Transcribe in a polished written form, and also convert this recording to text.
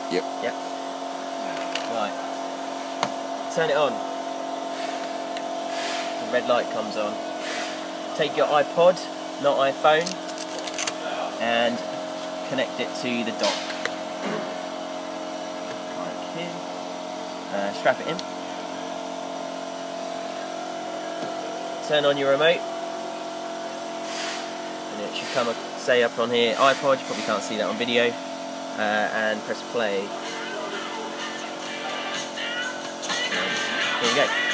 Yep. Yep. Right. Turn it on. The red light comes on. Take your iPod, not iPhone, and connect it to the dock. Like here. Strap it in. Turn on your remote. And it should come say up on here iPod. You probably can't see that on video. And press play. Here we go.